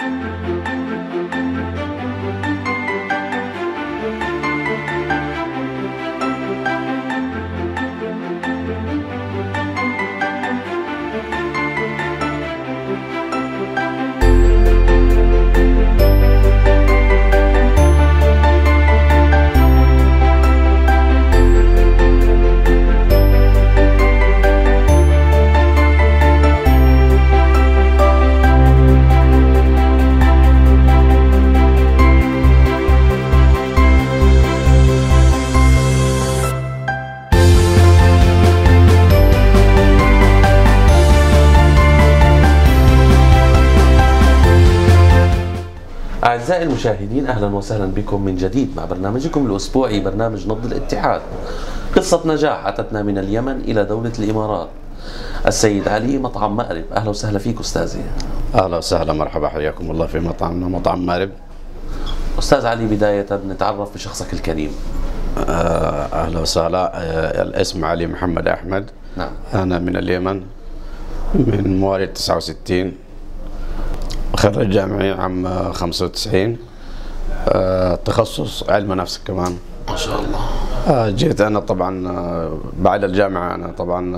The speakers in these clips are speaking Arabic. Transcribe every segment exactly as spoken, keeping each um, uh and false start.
أعزائي المشاهدين، أهلا وسهلا بكم من جديد مع برنامجكم الأسبوعي برنامج نبض الاتحاد. قصة نجاح أتتنا من اليمن إلى دولة الإمارات. السيد علي، مطعم مأرب، أهلا وسهلا فيك أستاذي. أهلا وسهلا، مرحبا، حياكم الله في مطعمنا مطعم مأرب. أستاذ علي، بداية نتعرف بشخصك الكريم. أهلا وسهلا. الاسم علي محمد أحمد. نعم. أنا من اليمن، من مواليد تسعة وستين، خريج جامعي عام خمسة وتسعين، أه تخصص علم نفس كمان. ما شاء الله. أه جيت أنا طبعا بعد الجامعة، أنا طبعا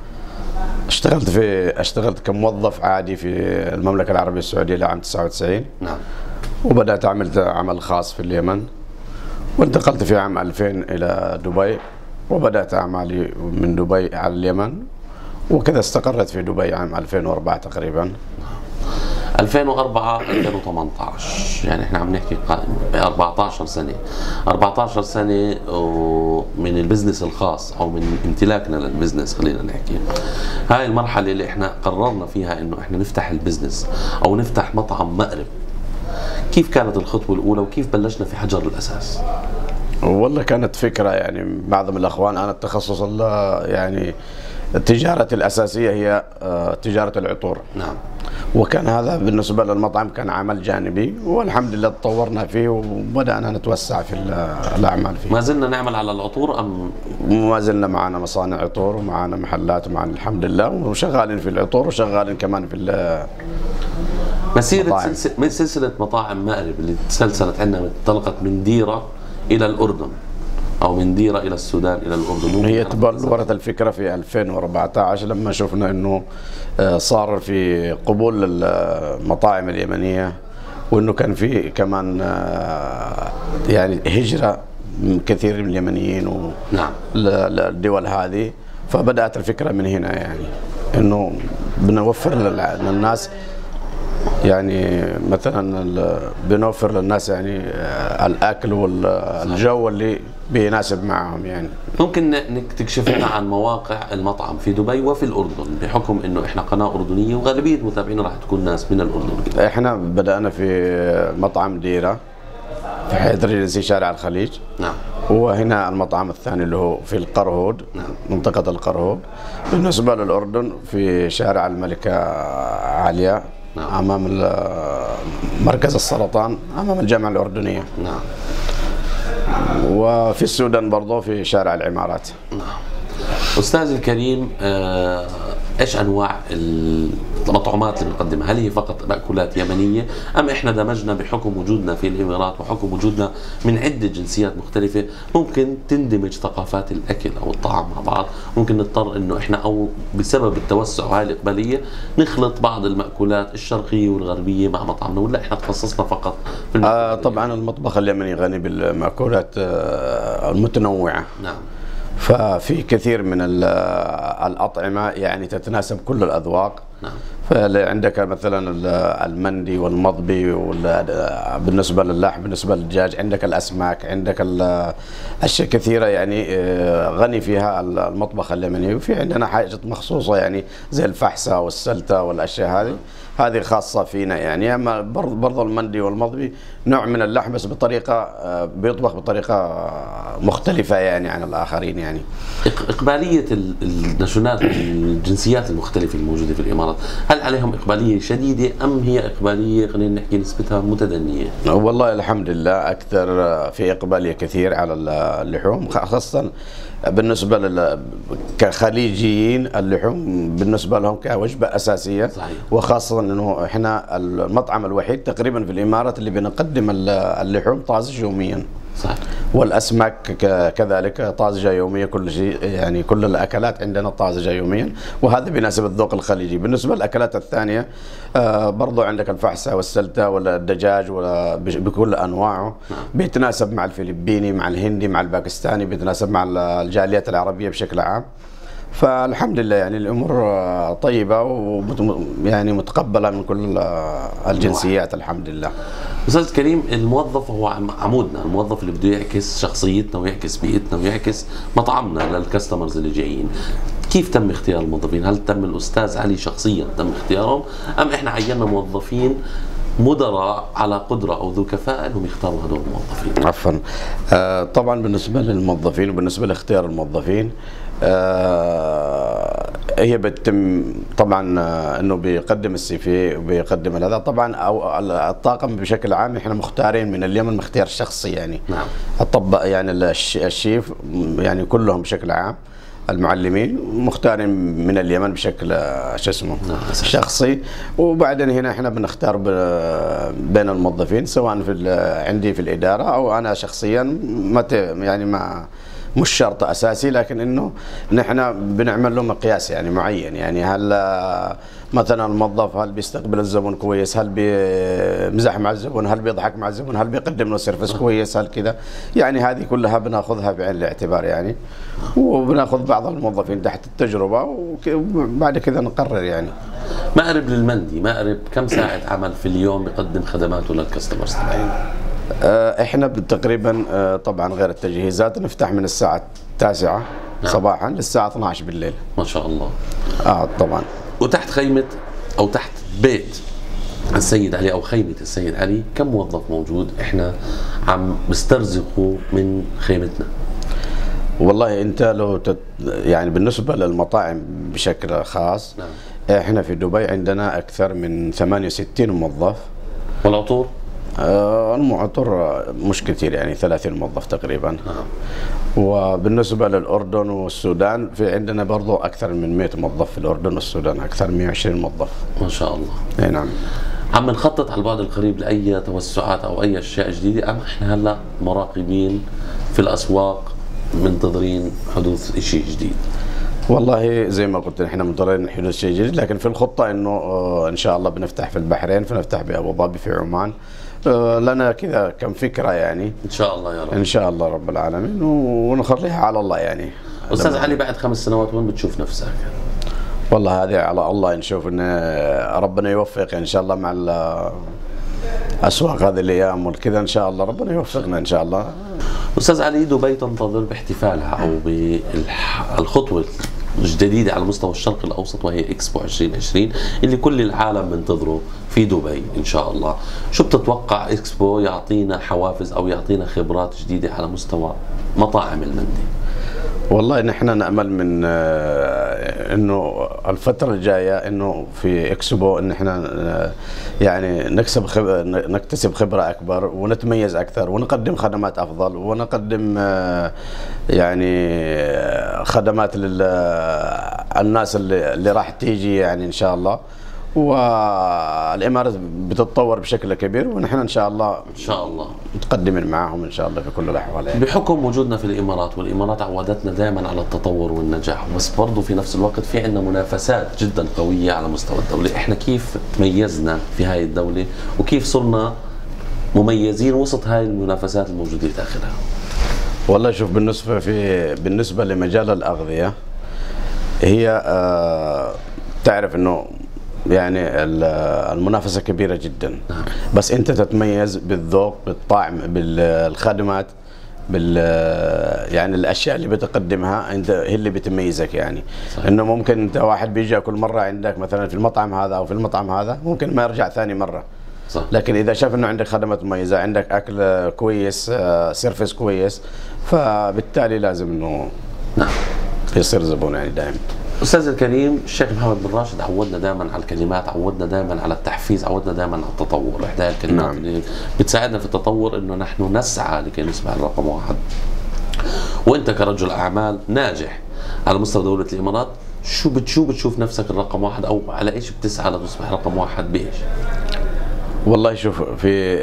اشتغلت في اشتغلت كموظف عادي في المملكة العربية السعودية لعام تسعة وتسعين. نعم. وبدأت عملت عمل خاص في اليمن، وانتقلت في عام ألفين إلى دبي، وبدأت أعمالي من دبي على اليمن، وكذا استقرت في دبي عام ألفين وأربعة تقريبا. ألفين وأربعة ألفين وثمانية عشر، يعني احنا عم نحكي ب أربعة عشر سنة. أربعة عشر سنة من البزنس الخاص او من امتلاكنا للبزنس، خلينا نحكي. هاي المرحلة اللي احنا قررنا فيها انه احنا نفتح البزنس او نفتح مطعم مأرب. كيف كانت الخطوة الأولى وكيف بلشنا في حجر الأساس؟ والله كانت فكرة، يعني بعض من الأخوان، أنا التخصص يعني تجارتي الأساسية هي تجارة العطور. نعم. وكان هذا بالنسبة للمطعم كان عمل جانبي، والحمد لله تطورنا فيه وبدأنا نتوسع في الأعمال فيه. ما زلنا نعمل على العطور أم؟ ما زلنا معنا مصانع عطور ومعنا محلات ومعنا الحمد لله، وشغالين في العطور وشغالين كمان في مسيرة سلسلة, من سلسلة مطاعم مأرب اللي تسلسلت عندنا، انطلقت من ديرة إلى الأردن أو من ديرة إلى السودان إلى الأردن. هي تبلورت الفكرة في ألفين وأربعة عشر لما شفنا إنه صار في قبول المطاعم اليمنية، وإنه كان في كمان يعني هجرة كثير من اليمنيين و نعم للدول هذه. فبدأت الفكرة من هنا، يعني إنه بنوفر للناس، يعني مثلا بنوفر للناس يعني الاكل والجو اللي بيناسب معهم. يعني ممكن انك تكشف لنا عن مواقع المطعم في دبي وفي الاردن، بحكم انه احنا قناه اردنيه وغالبيه متابعينا راح تكون ناس من الاردن. احنا بدانا في مطعم ديره في حي ريدنسي شارع الخليج. نعم. وهنا المطعم الثاني اللي هو في القرهود. نعم. منطقه القرهود. بالنسبه للاردن في شارع الملكه عليا. نعم. امام مركز السرطان، امام الجامعه الاردنيه. نعم. وفي السودان برضه في شارع العمارات. نعم. استاذ الكريم، آه ايش انواع المطعومات اللي بنقدمها؟ هل هي فقط مأكولات يمنيه ام احنا دمجنا بحكم وجودنا في الامارات وحكم وجودنا من عده جنسيات مختلفه ممكن تندمج ثقافات الاكل او الطعام مع بعض؟ ممكن نضطر انه احنا او بسبب التوسع وهاي الاقباليه نخلط بعض المأكولات الشرقيه والغربيه مع مطعمنا، ولا احنا تخصصنا فقط في آه طبعا المطبخ اليمني غني بالمأكولات آه المتنوعه. نعم. ففي كثير من الأطعمة يعني تتناسب كل الأذواق. نعم. فعندك مثلا المندي والمضبي، بالنسبة للحم، بالنسبة للدجاج، عندك الأسماك، عندك أشياء كثيرة يعني غني فيها المطبخ اليمني. وفي عندنا حاجات مخصوصة يعني زي الفحسة والسلتة والأشياء هذه هذه خاصة فينا يعني. أما برضو المندي والمضبي نوع من اللحم بس بطريقة بيطبخ بطريقة مختلفة يعني عن الآخرين. يعني إقبالية الناشونات الجنسيات المختلفة الموجودة في الإمارات، هل هل عليهم إقبالية شديدة أم هي إقبالية خلينا نحكي نسبتها متدنية؟ والله الحمد لله أكثر، في إقبالية كثير على اللحوم، خاصة بالنسبة لل كخليجيين اللحوم بالنسبة لهم كوجبة أساسية. صحيح. وخاصة أنه إحنا المطعم الوحيد تقريبا في الإمارات اللي بنقدم اللحوم طازج يوميا. صحيح. والاسماك كذلك طازجه يوميا، كل شيء يعني كل الاكلات عندنا طازجه يوميا، وهذا بيناسب الذوق الخليجي. بالنسبه للاكلات الثانيه آه برضو عندك الفحسه والسلته ولا الدجاج ولا بكل انواعه، بيتناسب مع الفلبيني مع الهندي مع الباكستاني، بيتناسب مع الجاليات العربيه بشكل عام. فالحمد لله يعني الامور طيبه ويعني متقبله من كل الجنسيات الحمد لله. أستاذ الكريم، الموظف هو عمودنا، الموظف اللي بده يعكس شخصيتنا ويعكس بيئتنا ويعكس مطعمنا للكاستمرز اللي جايين. كيف تم اختيار الموظفين؟ هل تم الأستاذ علي شخصيا تم اختيارهم أم إحنا عينا موظفين مدراء على قدرة أو ذو كفاءة أنهم يختاروا هذول الموظفين؟ عفوا. آه طبعا بالنسبة للموظفين وبالنسبة لاختيار الموظفين آه هي بتتم طبعا آه انه بيقدم السي في وبيقدم هذا طبعا، او الطاقم بشكل عام احنا مختارين من اليمن اختيار شخصي يعني. نعم. الطباء يعني الشيف يعني كلهم بشكل عام المعلمين مختارين من اليمن بشكل شو اسمه شخصي. وبعدين هنا احنا بنختار بين الموظفين سواء في عندي في الاداره او انا شخصيا، ما يعني ما مش شرط اساسي، لكن انه نحن بنعمل له مقياس يعني معين. يعني هل مثلا الموظف هل بيستقبل الزبون كويس، هل بيمزح مع الزبون، هل بيضحك مع الزبون، هل بيقدم له سيرفيس كويس، هل كذا يعني. هذه كلها بناخذها بعين الاعتبار يعني، وبناخذ بعض الموظفين تحت التجربه وبعد كذا نقرر يعني. مأرب للمندي، مأرب كم ساعة عمل في اليوم بيقدم خدماته للكاستمرز تبعين؟ احنا تقريبا طبعا غير التجهيزات نفتح من الساعه التاسعة نعم. صباحا للساعه اثنعش عشر بالليل. ما شاء الله. اه طبعا. وتحت خيمه او تحت بيت السيد علي او خيمه السيد علي كم موظف موجود احنا عم بسترزقوا من خيمتنا؟ والله انت لو تت يعني بالنسبه للمطاعم بشكل خاص نعم. احنا في دبي عندنا اكثر من ثمانية وستين موظف. والعطور؟ آه المعطر مش كثير يعني ثلاثين موظف تقريبا. آه. وبالنسبه للاردن والسودان في عندنا برضو اكثر من مئة موظف في الاردن والسودان، اكثر من مئة وعشرين موظف. ما شاء الله. اي نعم. عم نخطط على البعد القريب لاي توسعات او اي اشياء جديده ام احنا هلا مراقبين في الاسواق منتظرين حدوث شيء جديد؟ والله زي ما قلت احنا منتظرين حدوث شيء جديد، لكن في الخطه انه ان شاء الله بنفتح في البحرين، فنفتح بابو ظبي في عمان. لنا كذا كم فكره يعني. ان شاء الله يا رب. ان شاء الله رب العالمين، ونخليها على الله يعني. استاذ علي، بعد خمس سنوات وين بتشوف نفسك؟ والله هذه على الله، نشوف ان ربنا يوفق ان شاء الله مع الاسواق هذه الايام والكذا، ان شاء الله ربنا يوفقنا ان شاء الله. استاذ علي، دبي تنتظر باحتفالها او بالخطوه الجديده على مستوى الشرق الاوسط وهي اكسبو عشرين عشرين اللي كل العالم منتظره في دبي ان شاء الله. شو بتتوقع اكسبو يعطينا حوافز او يعطينا خبرات جديده على مستوى مطاعم المندي؟ والله نحن نامل من انه الفتره الجايه انه في اكسبو ان احنا يعني نكسب خبر نكتسب خبره اكبر ونتميز اكثر ونقدم خدمات افضل ونقدم يعني خدمات للناس اللي, اللي راح تيجي يعني ان شاء الله. والامارات بتتطور بشكل كبير ونحن ان شاء الله ان شاء الله متقدمين معهم ان شاء الله في كل الاحوال. بحكم وجودنا في الامارات، والامارات عودتنا دائما على التطور والنجاح، بس برضه في نفس الوقت في عندنا منافسات جدا قويه على مستوى الدوله، احنا كيف تميزنا في هاي الدوله وكيف صرنا مميزين وسط هاي المنافسات الموجوده داخلها؟ والله شوف، بالنسبه في بالنسبه لمجال الاغذيه هي آه تعرف انه يعني المنافسة كبيرة جدا، بس أنت تتميز بالذوق بالطعم بالخدمات بال يعني الأشياء اللي بتقدمها أنت هي اللي بتميزك يعني. صحيح. إنه ممكن أنت واحد بيجي كل مرة عندك مثلا في المطعم هذا أو في المطعم هذا ممكن ما يرجع ثاني مرة. صح. لكن إذا شاف إنه عندك خدمات مميزة، عندك أكل كويس، سيرفيس كويس، فبالتالي لازم إنه نعم يصير زبون يعني دائما. استاذ الكريم، الشيخ محمد بن راشد عودنا دائما على الكلمات، عودنا دائما على التحفيز، عودنا دائما على التطور. احدى الكلمات نعم. اللي بتساعدنا في التطور انه نحن نسعى لكي نصبح الرقم واحد. وانت كرجل اعمال ناجح على مستوى دوله الامارات، شو بتشو بتشوف نفسك الرقم واحد، او على ايش بتسعى لتصبح رقم واحد بايش؟ والله شوف، في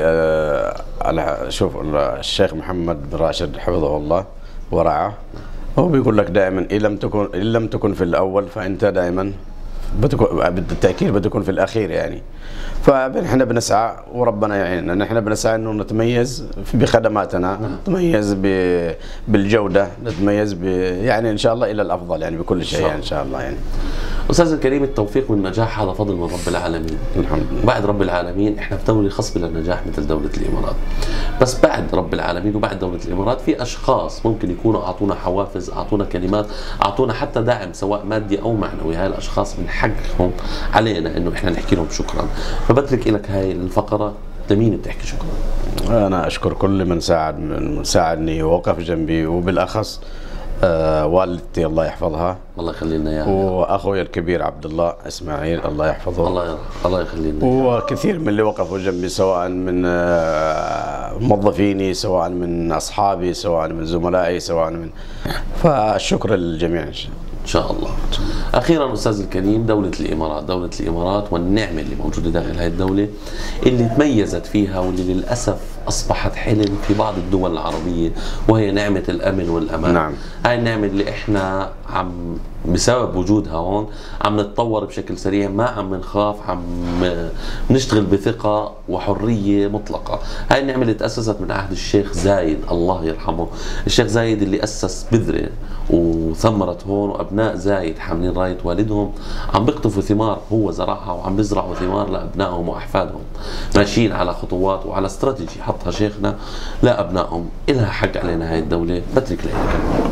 آه شوف الشيخ محمد بن راشد حفظه الله ورعاه، هو بيقول لك دائما ان لم تكن ان لم تكن في الاول فانت دائما بتكون، بالتاكيد بتكون في الاخير يعني. فنحن بنسعى وربنا يعيننا، نحن بنسعى انه نتميز بخدماتنا، نتميز بالجوده، نتميز ب يعني ان شاء الله الى الافضل يعني بكل شيء يعني ان شاء الله يعني. استاذ الكريم، التوفيق والنجاح هذا فضل من رب العالمين. الحمد لله. بعد رب العالمين احنا في دوله خصبه للنجاح مثل دوله الامارات. بس بعد رب العالمين وبعد دوله الامارات في اشخاص ممكن يكونوا اعطونا حوافز، اعطونا كلمات، اعطونا حتى دعم سواء مادي او معنوي. هاي الاشخاص من حقهم علينا انه احنا نحكي لهم شكرا. فبترك لك هاي الفقره، لمين بتحكي شكرا؟ انا اشكر كل من ساعد من ساعدني ووقف جنبي، وبالاخص آه والدتي الله يحفظها، الله يخلي لنا اياها، واخوي الكبير عبد الله اسماعيل الله يحفظه، الله يرحمه، الله يخلي لنا، وكثير من اللي وقفوا جنبي سواء من آه موظفيني، سواء من اصحابي، سواء من زملائي، سواء من فالشكر للجميع ان شاء الله. ان شاء الله. اخيرا استاذ الكريم، دوله الامارات، دوله الامارات والنعمه اللي موجوده داخل هذه الدوله اللي تميزت فيها واللي للاسف اصبحت حلم في بعض الدول العربيه، وهي نعمه الامن والامان. نعم. هاي النعمه اللي احنا عم بسبب وجودها هون عم نتطور بشكل سريع، ما عم نخاف، عم نشتغل بثقه وحريه مطلقه. هاي النعمه اللي تاسست من عهد الشيخ زايد الله يرحمه، الشيخ زايد اللي اسس بذره وثمرت هون، وابناء زايد حاملين رايه والدهم عم بيقطفوا ثمار هو زرعها، وعم بيزرعوا ثمار لابنائهم واحفادهم، ماشيين على خطوات وعلى استراتيجي حطها شيخنا لابنائهم. إلها حق علينا هاي الدوله. بترك لها كلمه.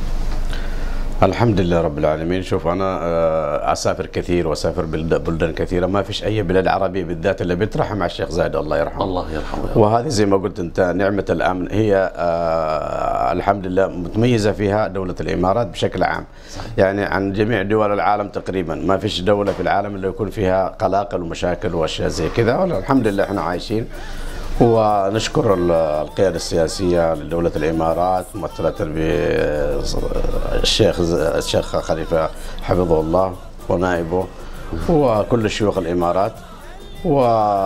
الحمد لله رب العالمين. شوف انا اسافر كثير واسافر بلدان كثيره، ما فيش اي بلاد عربيه بالذات اللي بيترحم على الشيخ زايد الله يرحمه. الله يرحمه. وهذه زي ما قلت انت نعمه الامن هي آه الحمد لله متميزه فيها دوله الامارات بشكل عام. صحيح. يعني عن جميع دول العالم تقريبا ما فيش دوله في العالم اللي يكون فيها قلاقل ومشاكل واشياء زي كذا. الحمد لله احنا عايشين، ونشكر القيادة السياسية لدولة الإمارات ممثلة بالشيخ الشيخ خليفة حفظه الله ونائبه وكل الشيوخ الإمارات، و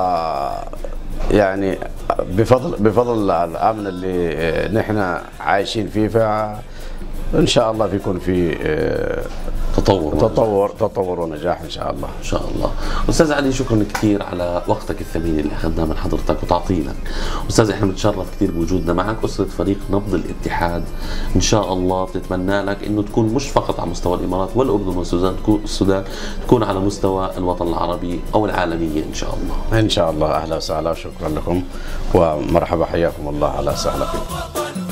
يعني بفضل بفضل الأمن اللي نحن عايشين فيه، فإن شاء الله بيكون في تطور تطور تطور ونجاح ان شاء الله. ان شاء الله. استاذ علي، شكرا كثير على وقتك الثمين اللي اخذناه من حضرتك وتعطينا. استاذ احنا بنتشرف كثير بوجودنا معك. اسره فريق نبض الاتحاد ان شاء الله بتتمنى لك انه تكون مش فقط على مستوى الامارات والاردن والسودان، السودان تكون على مستوى الوطن العربي او العالميه ان شاء الله. ان شاء الله. اهلا وسهلا وشكرا لكم ومرحبا، حياكم الله، اهلا وسهلا فيكم.